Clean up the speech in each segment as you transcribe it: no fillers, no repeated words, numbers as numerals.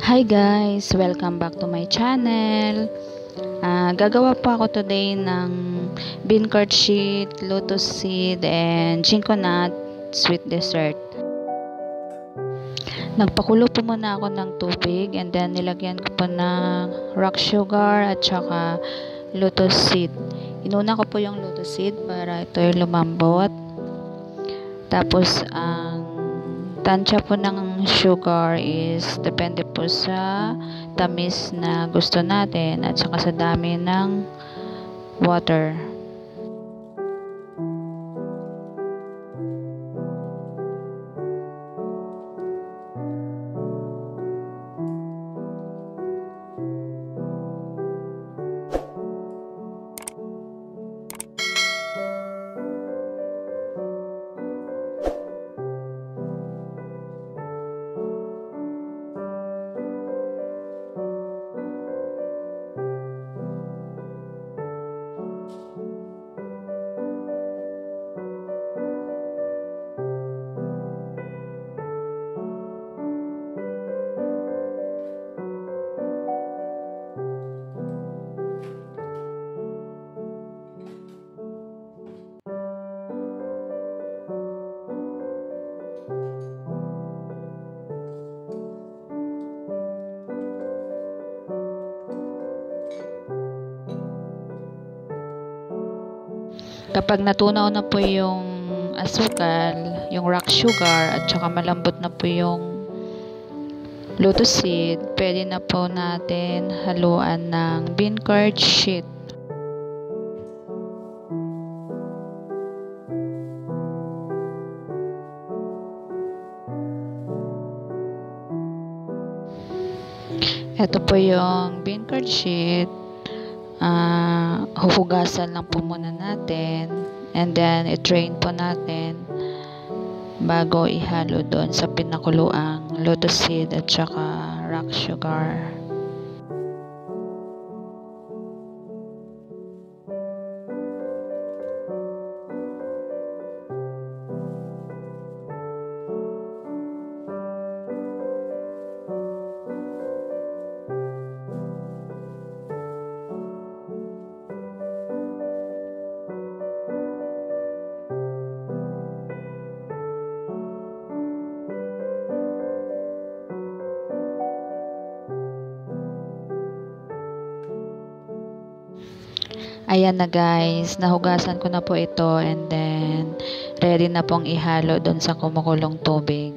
Hi guys! Welcome back to my channel. Gagawa po ako today ng bean curd sheet, lotus seed, and ginkgo nut sweet dessert. Nagpakulo po muna ako ng tubig and then nilagyan ko po ng rock sugar at saka lotus seed. Inuna ko po yung lotus seed para ito ay lumambot. Tapos ang tansya po ng sugar is depende po sa tamis na gusto natin at saka sa dami ng water. Kapag natunaw na po yung asukal, yung rock sugar, at saka malambot na po yung lotus seed, pwede na po natin haluan ng bean curd sheet. Ito po yung bean curd sheet. Huhugasan lang po muna natin and then i-drain po natin bago ihalo doon sa pinakuluang lotus seed at saka rock sugar. Ayan na guys, nahugasan ko na po ito and then ready na pong ihalo doon sa kumukulong tubig.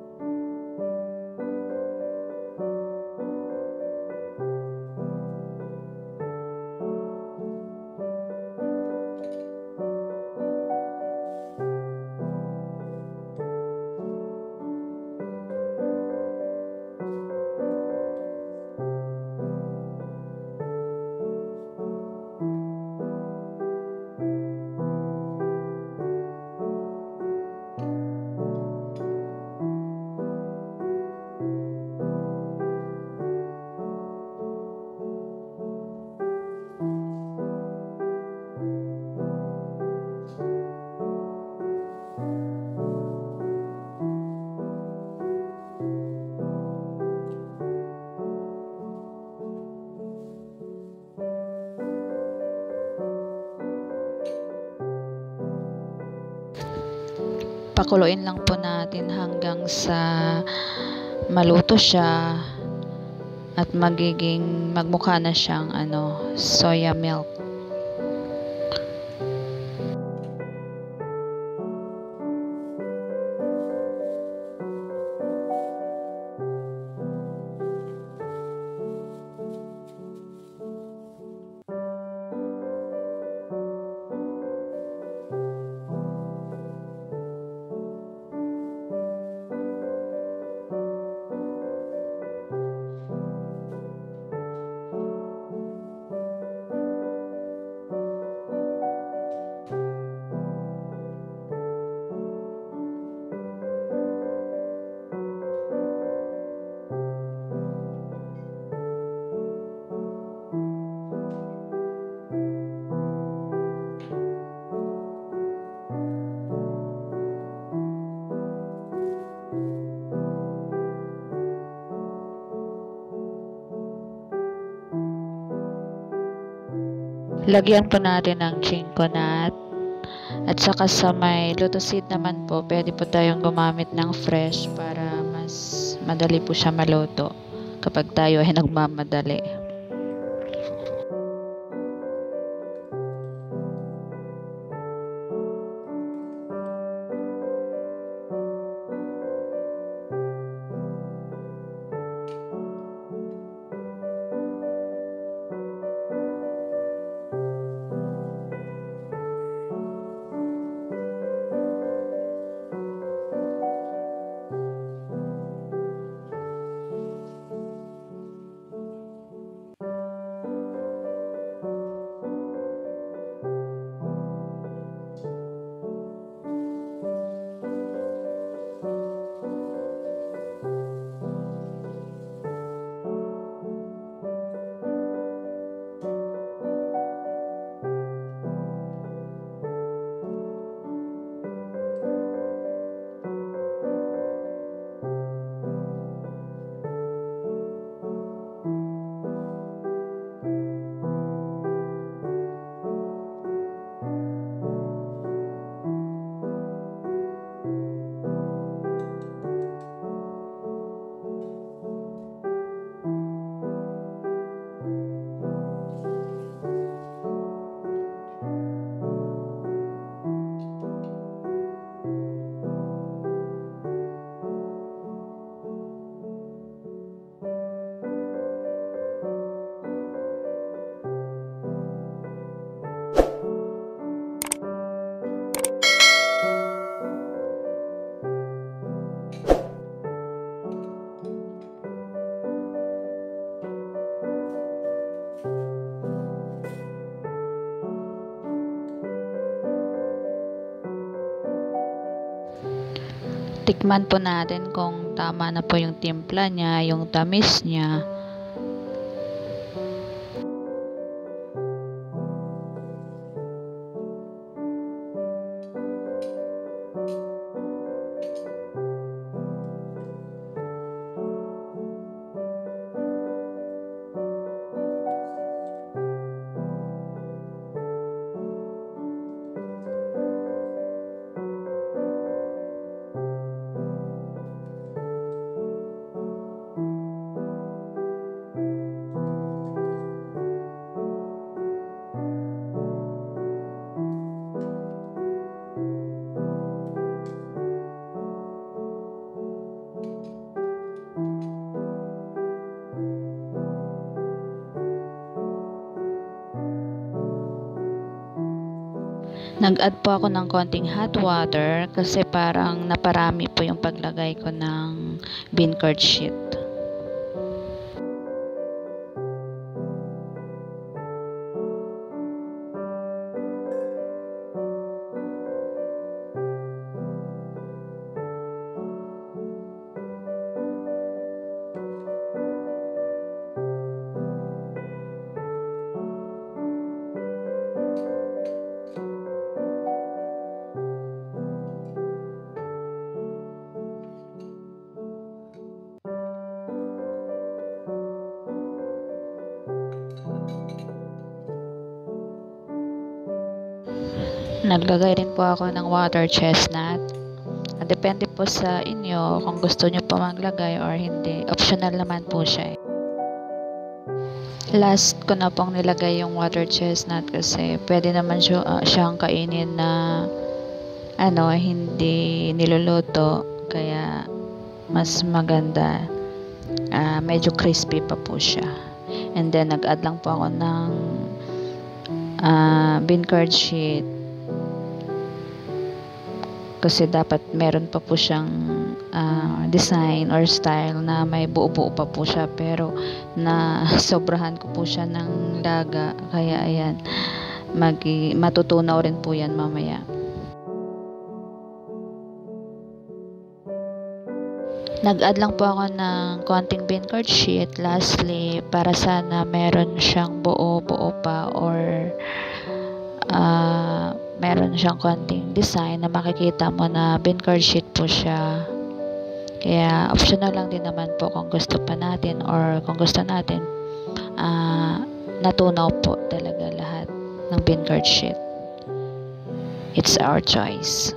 Pakuluin lang po natin hanggang sa maluto siya at magmukha na siyang soya milk. Lagyan po natin ng chinko nut. At saka sa may lotus seed naman po, pwede po tayong gumamit ng fresh para mas madali po siya maluto kapag tayo ay nagmamadali. Tikman po natin kung tama na po yung timpla niya, yung tamis niya. Nag-add po ako ng konting hot water kasi parang naparami po yung paglagay ko ng bean curd sheet. Naglagay rin po ako ng water chestnut. Depende po sa inyo kung gusto nyo po maglagay or hindi. Optional naman po siya. Last ko na pong nilagay yung water chestnut kasi pwede naman siyang kainin na hindi niluluto. Kaya mas maganda. Medyo crispy pa po siya. And then nag-add lang po ako ng bean curd sheet. Kasi dapat meron pa po siyang design or style na may buo-buo pa po siya, pero na sobrahan ko po siya ng laga, kaya ayan, matutunaw rin po yan mamaya. Nag-add lang po ako ng konting bean curd sheet lastly para sana meron siyang buo-buo pa or meron siyang konting design na makikita mo na bean curd sheet po siya. Kaya optional lang din naman po kung gusto pa natin or kung gusto natin natunaw po talaga lahat. ng bean curd sheet. It's our choice.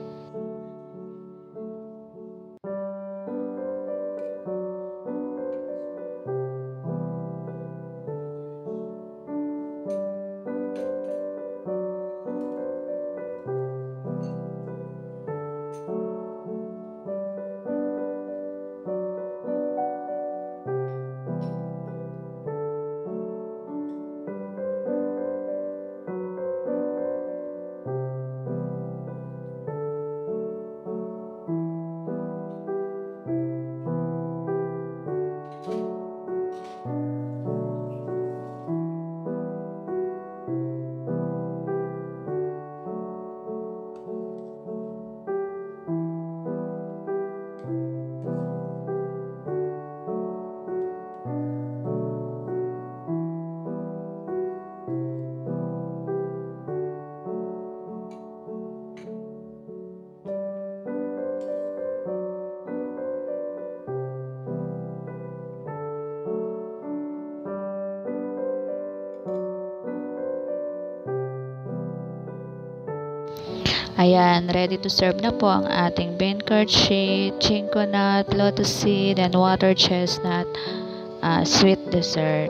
Ayan, ready to serve na po ang ating bean curd sheet, chinko nut, lotus seed, and water chestnut sweet dessert.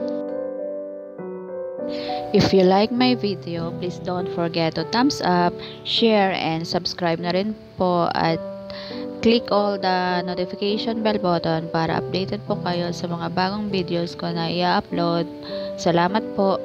If you like my video, please don't forget to thumbs up, share, and subscribe na rin po at click all the notification bell button para updated po kayo sa mga bagong videos ko na i-upload. Salamat po!